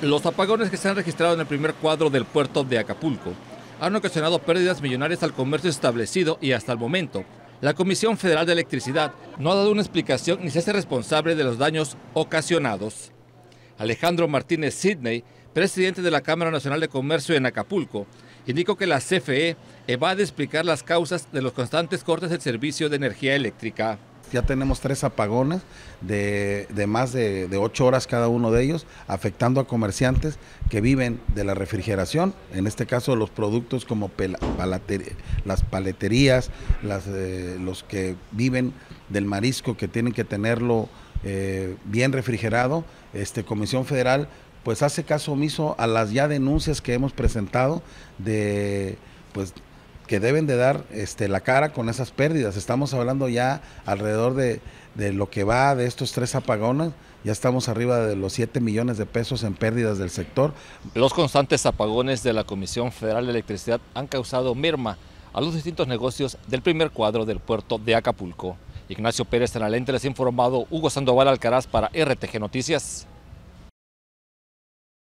Los apagones que se han registrado en el primer cuadro del puerto de Acapulco han ocasionado pérdidas millonarias al comercio establecido y hasta el momento la Comisión Federal de Electricidad no ha dado una explicación ni se hace responsable de los daños ocasionados. Alejandro Martínez Sidney, presidente de la Cámara Nacional de Comercio en Acapulco, indicó que la CFE evade explicar las causas de los constantes cortes del servicio de energía eléctrica. Ya tenemos 3 apagones de más de 8 horas cada uno de ellos, afectando a comerciantes que viven de la refrigeración, en este caso los productos como las paleterías, los que viven del marisco que tienen que tenerlo bien refrigerado. Comisión Federal pues hace caso omiso a las ya denuncias que hemos presentado de que deben de dar la cara con esas pérdidas. Estamos hablando ya alrededor de lo que va de estos 3 apagones, ya estamos arriba de los 7 millones de pesos en pérdidas del sector. Los constantes apagones de la Comisión Federal de Electricidad han causado merma a los distintos negocios del primer cuadro del puerto de Acapulco. Ignacio Pérez en la lente, les ha informado Hugo Sandoval Alcaraz para RTG Noticias.